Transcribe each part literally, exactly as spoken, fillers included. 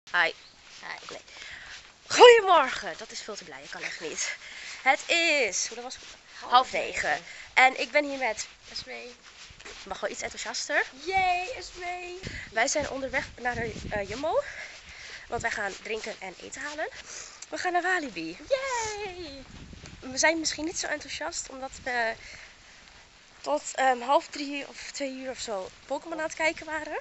Hi. Hi. Nee. Goedemorgen, dat is veel te blij, ik kan echt niet. Het is, hoe dat was half negen. En ik ben hier met Esmee. Ik mag wel iets enthousiaster. Yay, Esmee! Wij zijn onderweg naar de uh, Jumbo. Want wij gaan drinken en eten halen. We gaan naar Walibi. Yay! We zijn misschien niet zo enthousiast omdat we tot um, half drie of twee uur of zo Pokémon aan het kijken waren.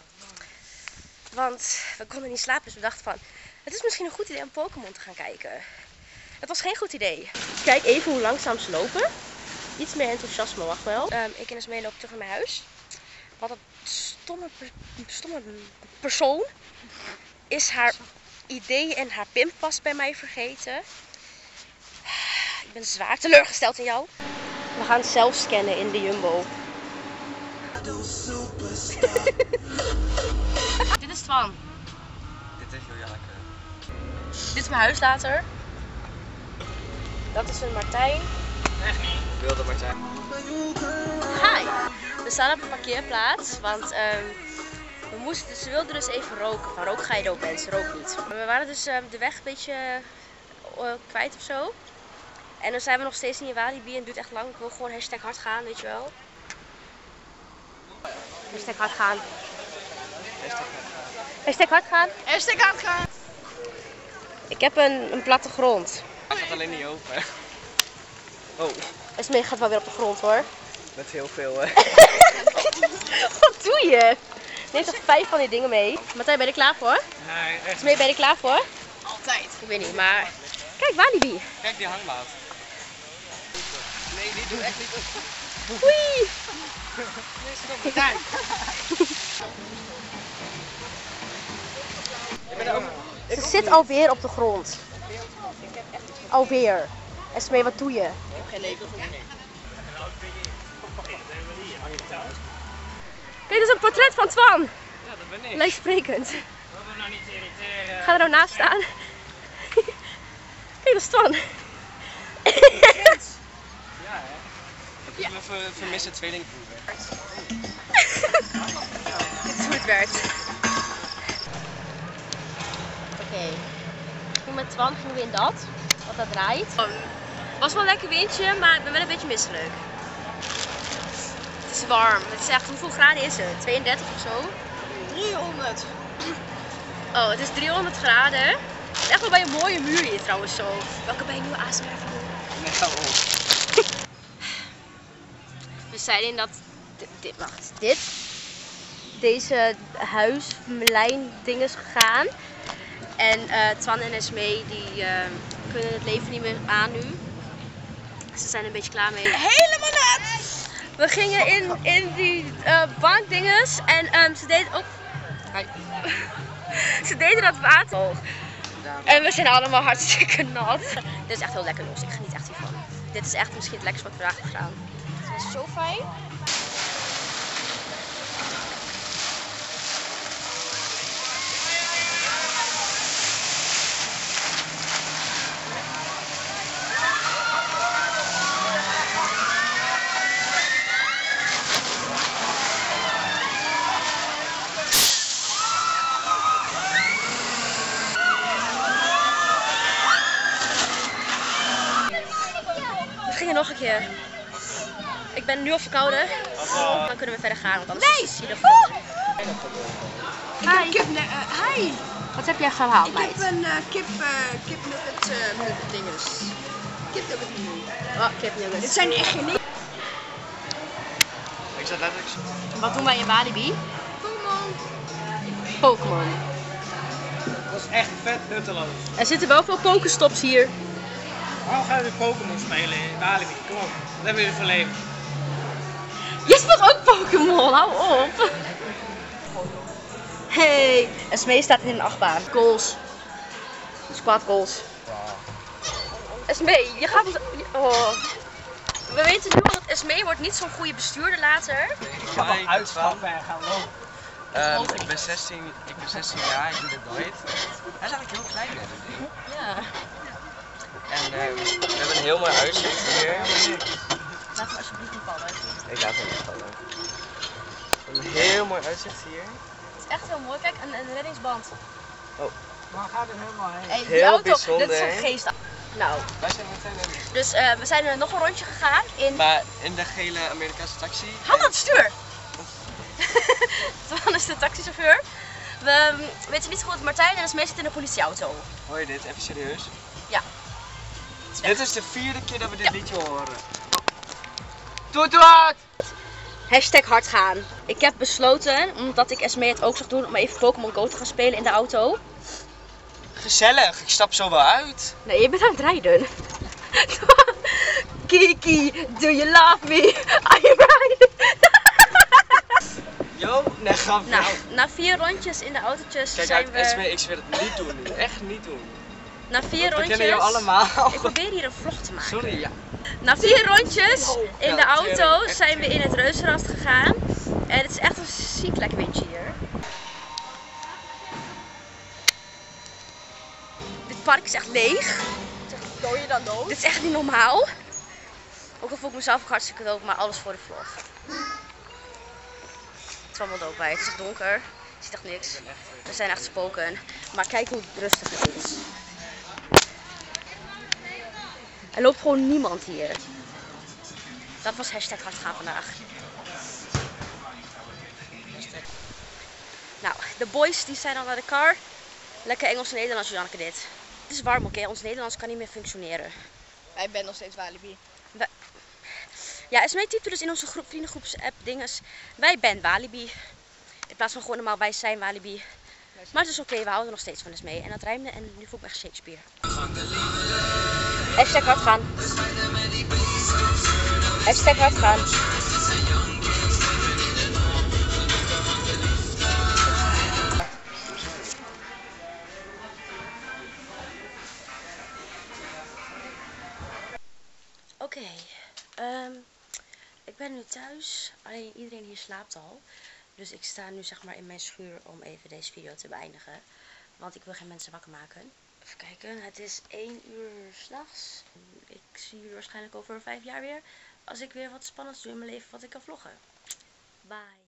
Want we konden niet slapen, dus we dachten van, het is misschien een goed idee om Pokémon te gaan kijken. Het was geen goed idee. Kijk even hoe langzaam ze lopen. Iets meer enthousiasme mag wel. Um, ik en Esmee lopen terug naar mijn huis. Wat een stomme, per stomme persoon is haar idee en haar pinpas bij mij vergeten. Ik ben zwaar teleurgesteld in jou. We gaan zelf scannen in de Jumbo. Dit is Twan. Dit is Joanneke. Dit is mijn huis later. Dat is een Martijn. Echt niet. Wilde Martijn. Hi. We staan op een parkeerplaats, want um, we moesten, ze wilden dus even roken. Van rook ga je dood mensen, rook niet. Maar we waren dus um, de weg een beetje uh, kwijt of zo. En dan zijn we nog steeds niet in Walibi en het duurt echt lang. Ik wil gewoon hashtag hard gaan, weet je wel. Hashtag hard gaan. Hashtag hard gaan. Hashtag hard gaan! Ik heb een, een platte grond. Hij gaat alleen niet open. Oh, Esmee gaat wel weer op de grond hoor. met heel veel hè. Wat doe je? Neem toch vijf van die dingen mee. Martijn, ben je er klaar voor? Nee, echt. Esmee, ben je er klaar voor? Altijd! Ik weet niet, maar... Kijk, Walibi. Kijk die hanglaat. Nee, die doe echt niet. Oei! Martijn! Ze zit alweer op de grond. Alweer. Esmee, wat doe je? Ik heb geen lepel voor me. Kijk, dat is een portret van Twan. Ja, dat ben ik. Lijksprekend. We hebben nou niet irriteren. Ga er nou naast staan. Kijk, dat is Twan. Ja hè. Ja. We ver vermissen tweelingproeven. Dit is hoe het werkt. Oké. Okay. Toen met Twan gingen we in dat. Wat dat draait. Het was wel een lekker windje, maar ik ben wel een beetje misselijk. Het is warm. Het is echt, hoeveel graden is het? tweeëndertig of zo? driehonderd! Oh, het is driehonderd graden. Het is echt wel bij een mooie muur hier trouwens zo. Welke ben je nu A S M R voor? Nee, hou op. We zijn in dat, dit, dit, wacht, dit, deze huislijn dinges gegaan. En uh, Twan en Esmee die uh, kunnen het leven niet meer aan nu. Ze zijn er een beetje klaar mee. Helemaal net! We gingen in, in die uh, bankdinges en um, ze deden ook, ze deden dat water hoog. En we zijn allemaal hartstikke nat. Dit is echt heel lekker los, ik geniet echt hiervan. Dit is echt misschien het lekkerste wat we vandaag hebben gedaan. Het is zo fijn. We gingen nog een keer. Ik ben nu al verkouden. Dan kunnen we verder gaan, want anders Nee! is het hier nog. Ik heb kip... Uh, hi! Wat heb jij gehaald, Ik meid? heb een uh, kip... Uh, kip nugget uh, nugget dinges. Kip nugget menu. Oh, kipnuggets. Dit zijn echt geen... Ik zat letterlijk zo. Wat doen wij in Walibi? Pokémon! Pokémon. Dat is echt vet nutteloos. Er zitten wel veel Pokéstops hier. Waarom gaan we weer Pokémon spelen in Walibi? Kom op, wat hebben we hier voor leven? Je speelt ook Pokémon, hou op. Hey, Esmee staat in een achtbaan. Goals. Squad goals. Esmee, je gaat... Oh. We weten nu al dat Esmee wordt niet zo'n goede bestuurder later. Ik ga wel uitstappen en gaan lopen. Um, ik ben zestien, ik ben zestien jaar, ik doe dit nooit. Hij is eigenlijk heel klein met dit ding. Ja. En um, we hebben een heel mooi uitzicht hier. Laat hem alsjeblieft niet vallen. Ik laat hem niet vallen. Een heel mooi uitzicht hier. Het is echt heel mooi. Kijk, een, een reddingsband. Waar gaat het helemaal heen? Hey, die Heel auto, bijzonder, dit is hè? een geest. Nou, Wij zijn meteen in. dus uh, we zijn er nog een rondje gegaan in... Maar in de gele Amerikaanse taxi. Hand aan het stuur! Twan is de taxichauffeur. We um, weten niet goed, Martijn en Esmee zitten in een politieauto. Hoor je dit? Even serieus? Ja. Dit is de vierde keer dat we dit ja. liedje horen. Doe het wat! Hashtag hard gaan. Ik heb besloten, omdat ik Esmee het ook zag doen, om even Pokémon Go te gaan spelen in de auto. Gezellig, ik stap zo wel uit. Nee, je bent aan het rijden. Kiki, do you love me? Are you riding? Yo, nee, ga weg. Nou, na vier rondjes in de autootjes Kijk zijn uit, we... Esmee, ik zweer het niet doen nu. Echt niet doen. Na vier We rondjes... kennen jou allemaal. Ik probeer hier een vlog te maken. Sorry, ja. Na vier rondjes in Ja, de auto tering, echt zijn we in het Reuzenrad gegaan. En het is echt een ziek lekker windje hier. Dit park is echt leeg. Doe je dan dood? Dit is echt niet normaal. Ook al voel ik mezelf ook hartstikke dood, maar alles voor de vlog. Het is allemaal dood bij. Het is echt donker. Je ziet echt niks. Er zijn echt spoken. Maar kijk hoe rustig het is. Er loopt gewoon niemand hier. Dat was hashtag hard gaan vandaag. Nou, de boys die zijn al naar de car. Lekker Engels en Nederlands, Janneke dit. Het is warm, oké? Okay? Ons Nederlands kan niet meer functioneren. Wij ben nog steeds Walibi. We... Ja, Esmee typte dus in onze groep, vriendengroeps app dinges. Wij ben Walibi. In plaats van gewoon normaal wij zijn Walibi. Maar het is oké, okay, we houden nog steeds van Esmee. En dat rijmde en nu voel ik me echt Shakespeare. Hashtag hard gaan. Hashtag hard gaan. Oké, okay, um, ik ben nu thuis. Alleen iedereen hier slaapt al. Dus ik sta nu zeg maar in mijn schuur om even deze video te beëindigen. Want ik wil geen mensen wakker maken. Even kijken, het is één uur 's nachts. Ik zie jullie waarschijnlijk over vijf jaar weer. Als ik weer wat spannends doe in mijn leven wat ik kan vloggen. Bye.